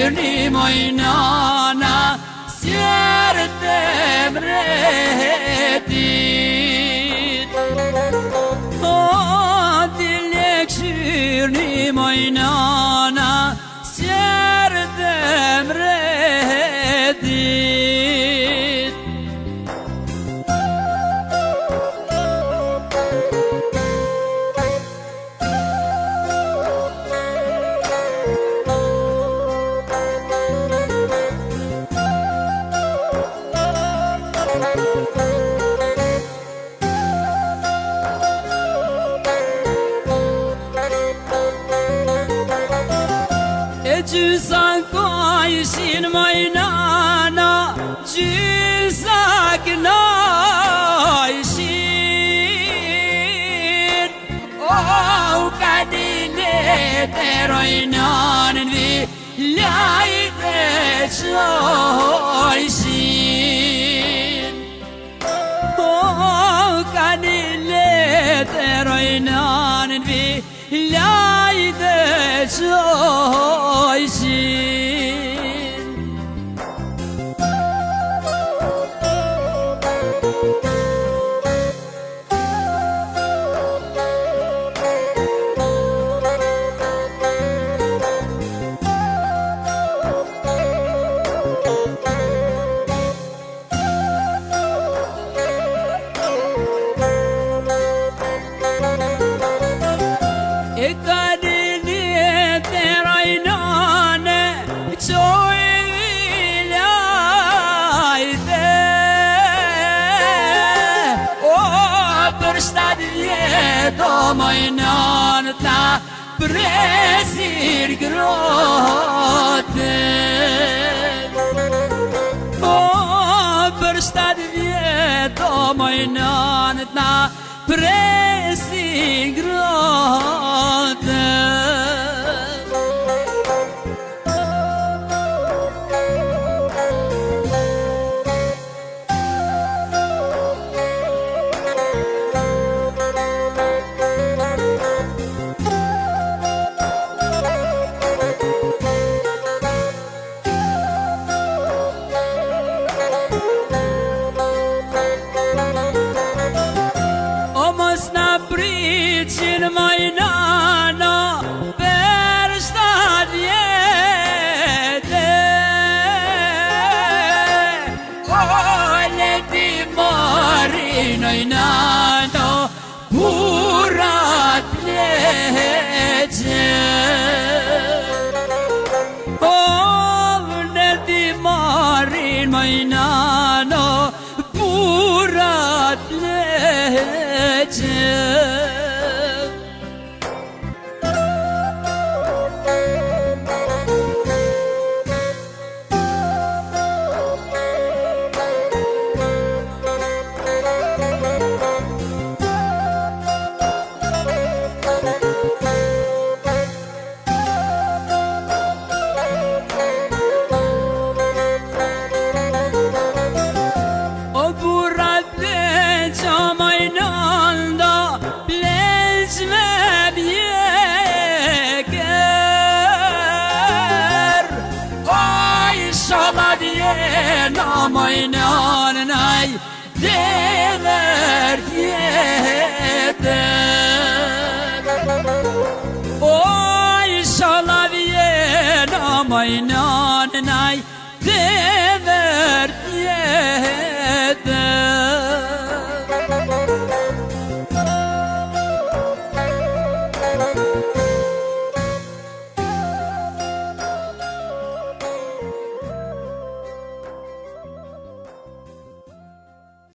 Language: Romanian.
shirni mojnana sjerte mretit. O ti lek shirni mojnana sjerte mretit. Gjysa kajshin mojnana, gjysa knajshin. O ka dilet e rojnanin vi lajte qojshin. O ka dilet e rojnanin vi lajte qojshin. Do mojnan ta presir groten. O për 7 vjet do mojnan ta presir groten. Pritin mojnana për 7 vjete. O leti morin mojnana burat pleqe. O leti morin mojnana burat pleqe. Na mojnan